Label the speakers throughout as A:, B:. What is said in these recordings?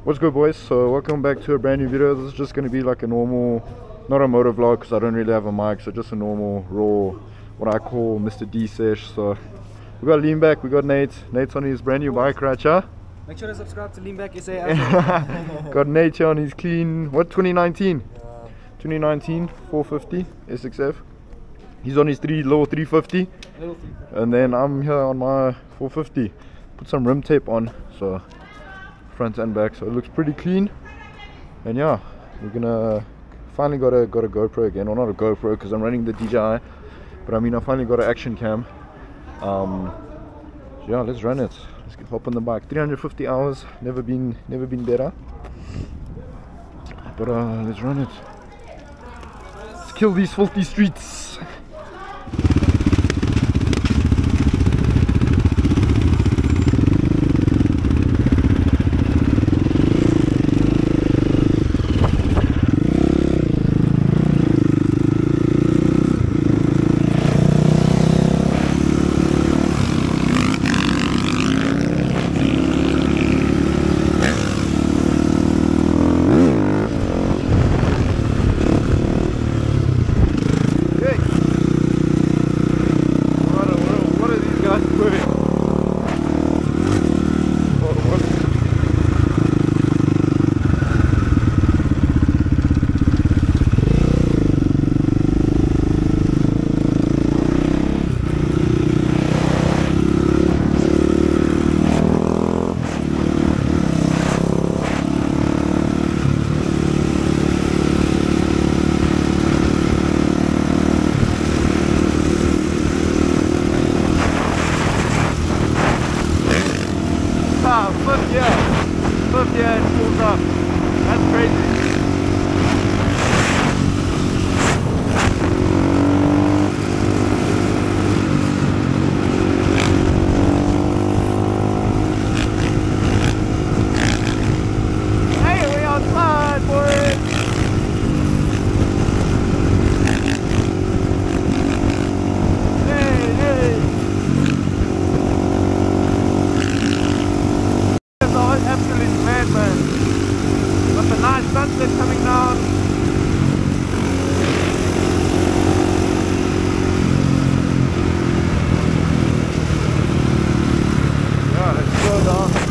A: What's good, boys? So welcome back to a brand new video. This is just going to be like a normal, not a motor vlog because I don't really have a mic, so just a normal raw, what I call Mr. D sesh. So we got Lean Back, we got Nate's on his brand new bike, right?
B: Make sure to subscribe to Lean Back SA.
A: Got Nate here on his clean, what, 2019? 2019 450 SXF. He's on his little 350, and then I'm here on my 450. Put some rim tape on, so front and back, so it looks pretty clean. And yeah, we're gonna finally got a GoPro again, or not a GoPro because I'm running the DJI, but I mean I finally got an action cam. So yeah, let's run it. Let's hop on the bike. 350 hours, never been better. But let's run it. Let's kill these filthy streets. Flip, yeah, it pulls up. That's crazy. Hey, we outside, boys! Absolutely mad, man. Got the nice sunset coming down. Yeah, let's go down.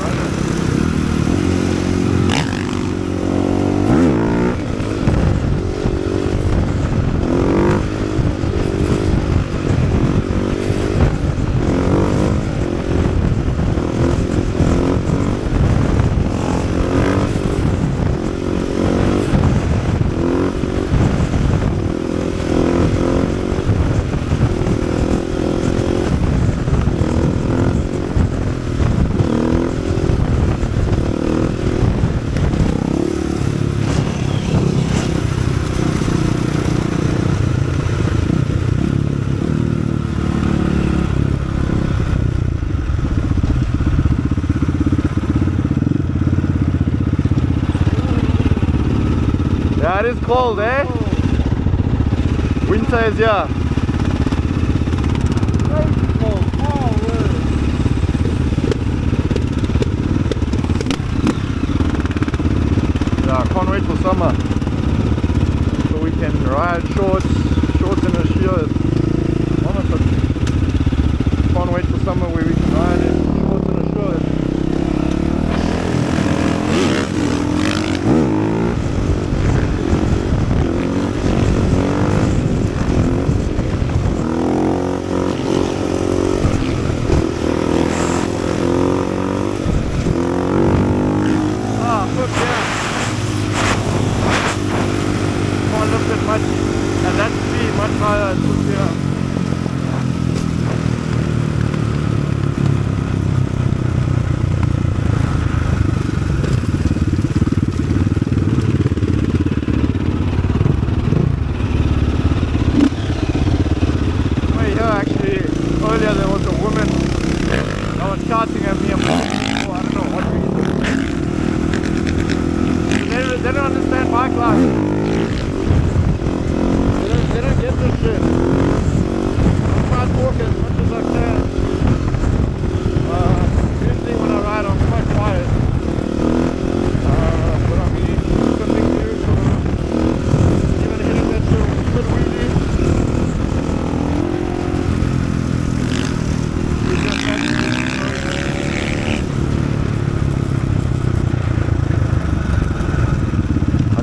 A: Yeah, it is cold, eh? Winter is here.
B: Crazy cold. Oh, word.
A: Yeah, I can't wait for summer. So we can ride shorts and a shirt. Can't wait for summer where we can ride in shorts and a shirt. Much at that speed, much higher at Pretoria.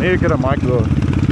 A: need to get a mic though.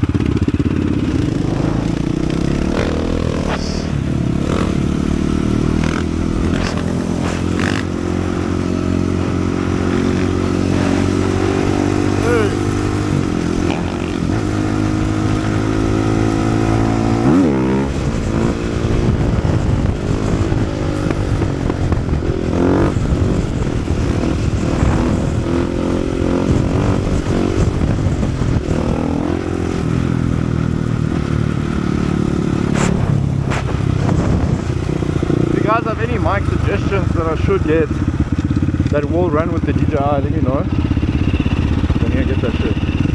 A: If you guys have any mic suggestions that I should get that will run with the DJI, let me know. I need to get that shit.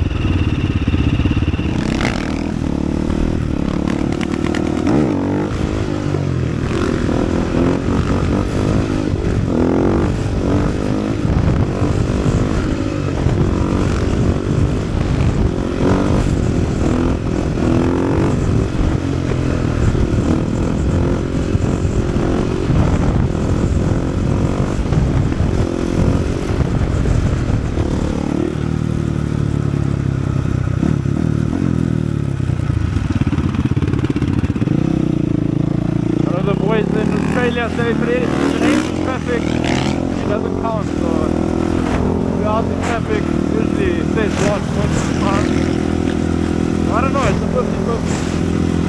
A: Australia, so if it ain't in traffic, it doesn't count. So if we're out in traffic, usually it says what most of the time. I don't know, it's a 50-50.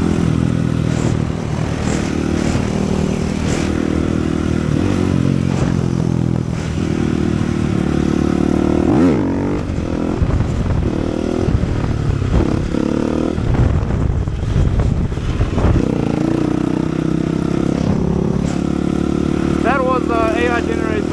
A: AI generator.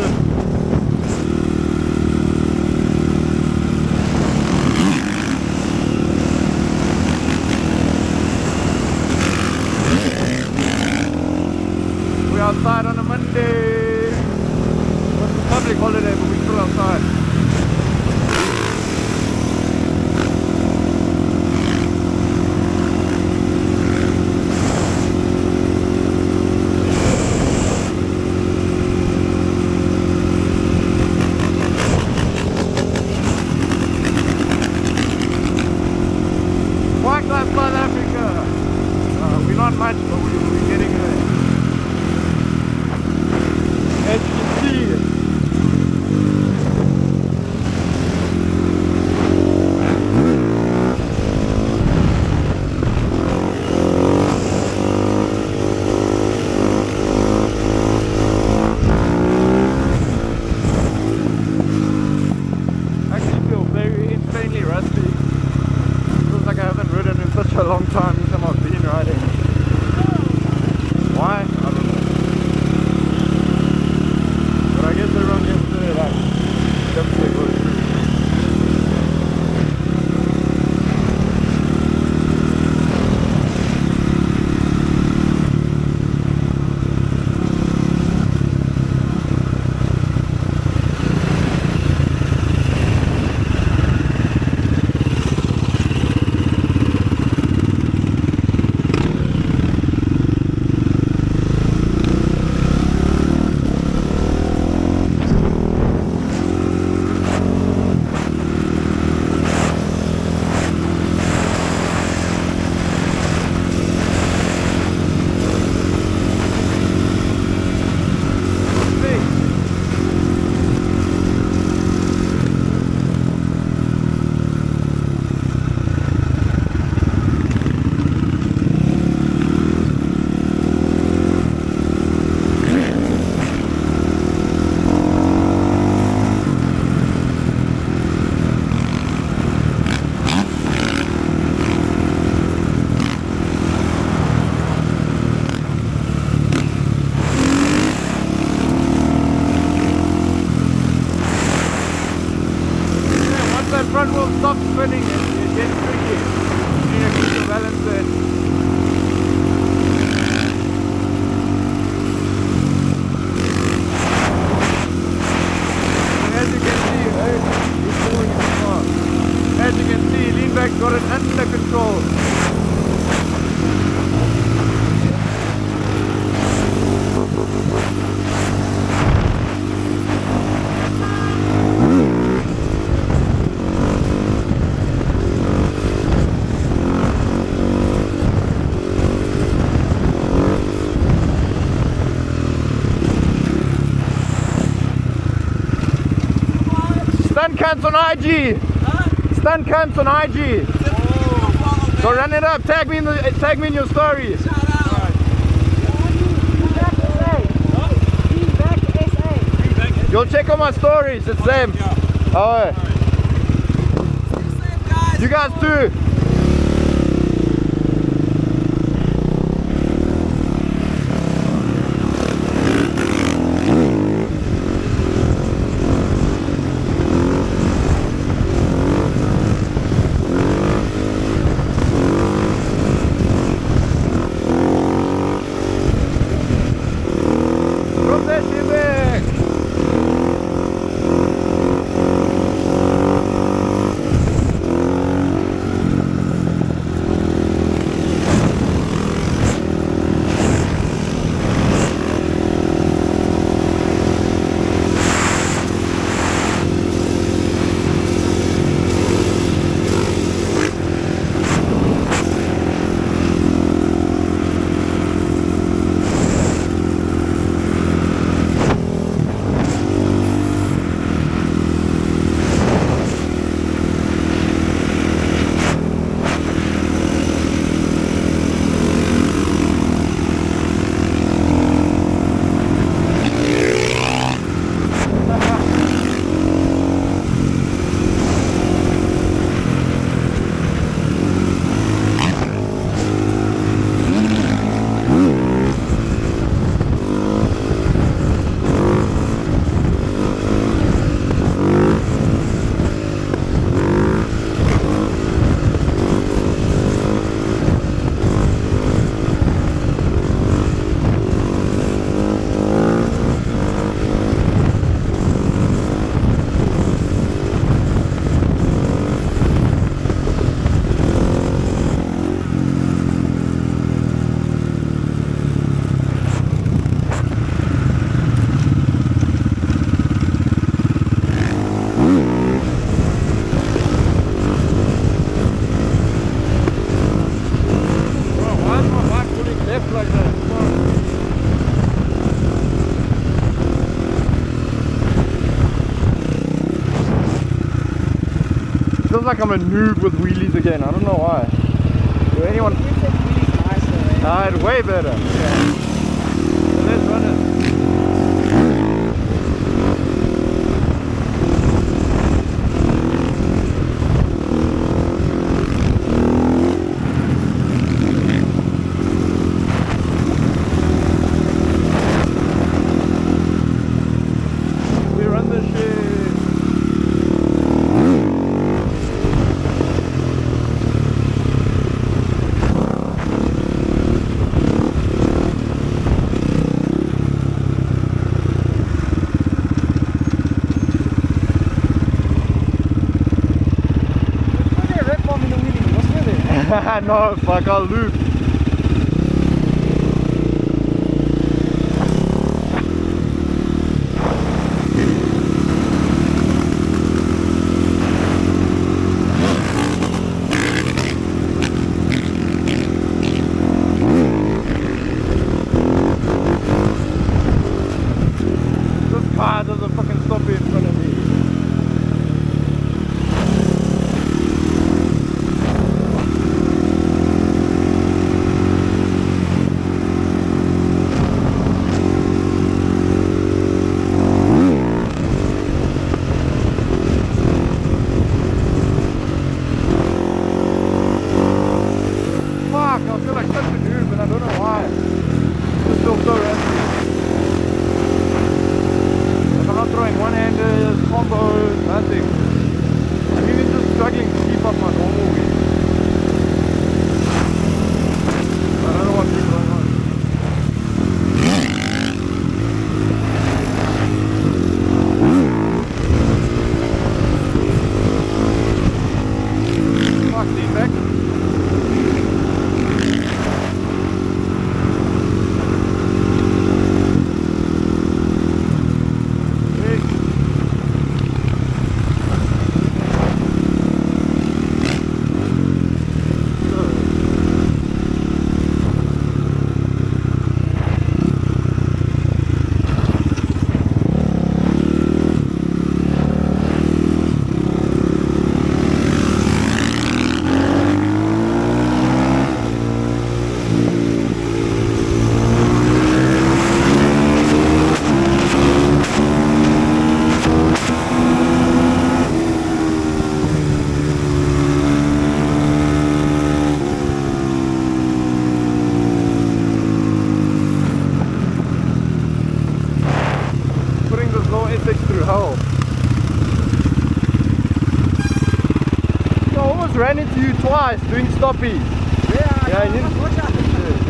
A: We're outside on a Monday. It's a public holiday, but we're still outside. South Africa. We're not much, but we're getting there. As you can see, I actually feel very insanely rusty. Like I haven't ridden in such a long time since I've been riding. Why? I don't know. But I guess everyone gets to like definitely go through. Front wheel stops spinning, it gets tricky. You need to keep the balance there. And as you can see, it's moving in the car. As you can see, lean back got it under control. cunts on IG. Stunt cunts on IG. Go run it up. Tag me in your story. You'll check on my stories. It's them. Alright. You guys too. Feels like I'm a noob with wheelies again. I don't know why. Do anyone? Nah, it's way better. Yeah. So let's run it. We run this shit. No, fuck, I'll loop. This car doesn't fucking stop in front of me. almost ran into you twice doing stoppies. Yeah, you didn't.
B: Watch out.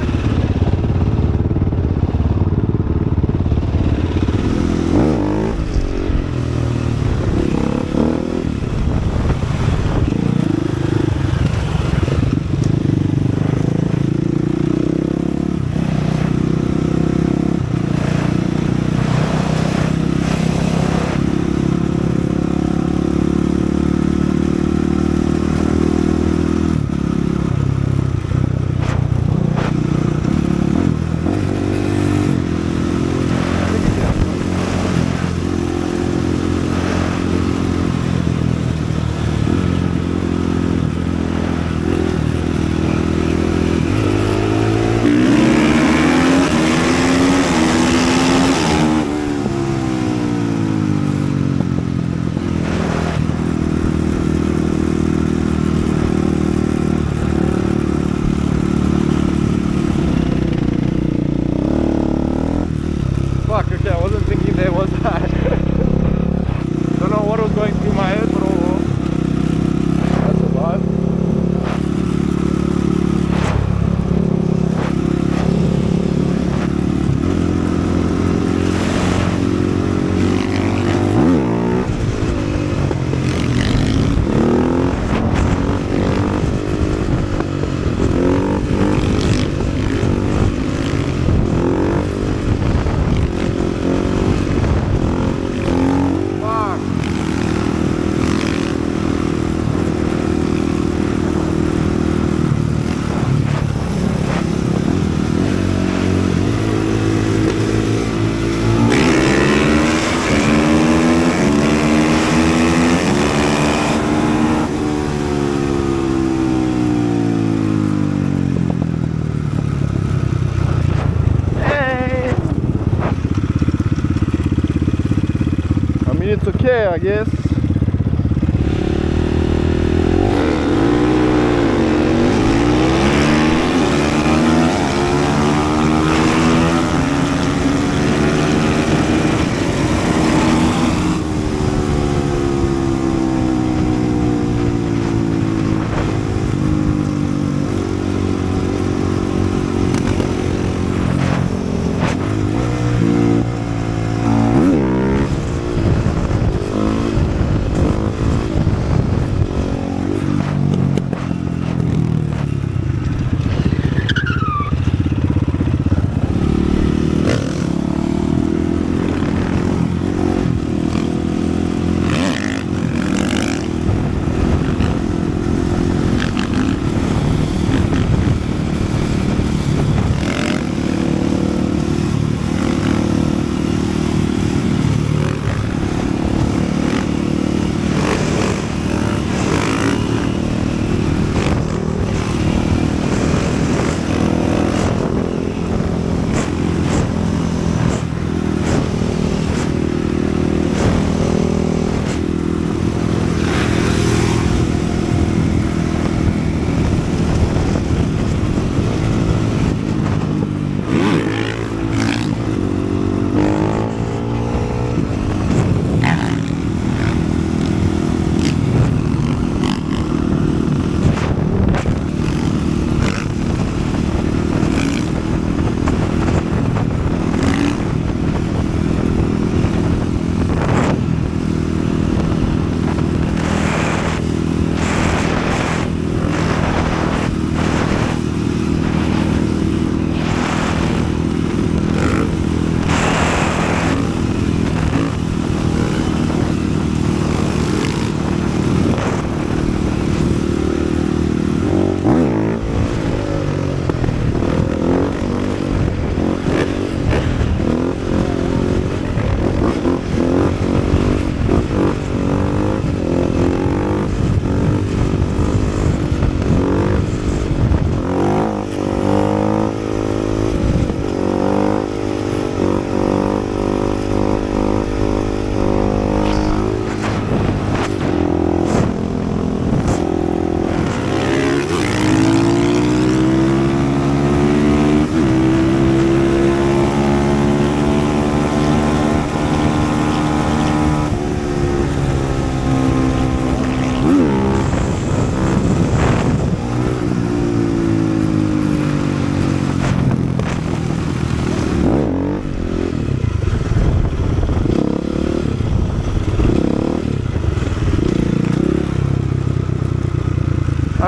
A: Fuck, okay, I wasn't thinking there, was I? Don't know what was going through my head, but oh well. That's alive. It's okay, I guess.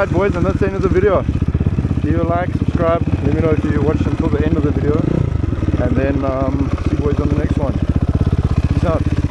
A: Alright boys, and that's the end of the video. Leave a like, subscribe, let me know if you watched until the end of the video, and then see you boys on the next one. Peace out.